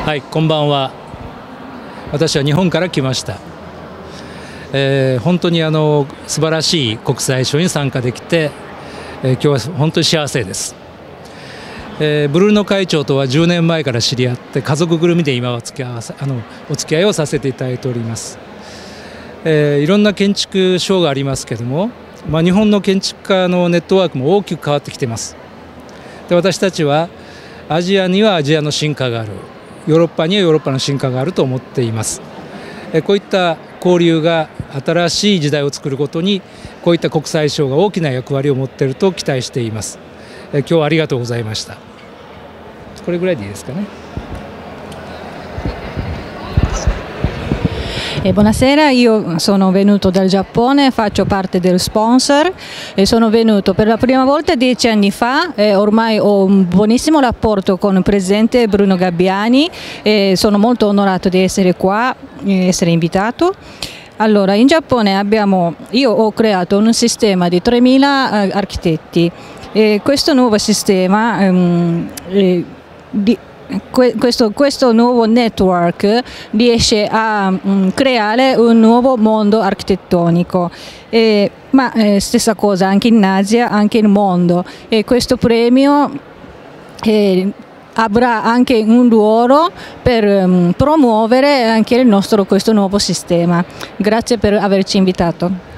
はい、こんばんは。私は日本から来ました。本当に素晴らしい国際ショーに参加できて、今日は本当に幸せです。ブルーノ会長とは10年前から知り合って家族ぐるみで今はお付き合いをさせていただいております。いろんな建築ショーがありますけども、日本の建築家のネットワークも大きく変わってきています。で、私たちはアジアにはアジアの進化がある、ヨーロッパにはヨーロッパの進化があると思っています。こういった交流が新しい時代を作ることに、こういった国際ショーが大きな役割を持っていると期待しています。今日はありがとうございました。これぐらいでいいですかね。 Buonasera, io sono venuto dal Giappone, faccio parte del sponsor e sono venuto per la prima volta 10 anni fa, ormai ho un buonissimo rapporto con il presidente Bruno Gabbiani e sono molto onorato di essere qua, essere invitato. Allora, in Giappone io ho creato un sistema di 3000 architetti e questo nuovo sistema questo nuovo network riesce a creare un nuovo mondo architettonico, ma stessa cosa anche in Asia, anche nel mondo, e questo premio avrà anche un ruolo per promuovere anche questo nuovo sistema. Grazie per averci invitato.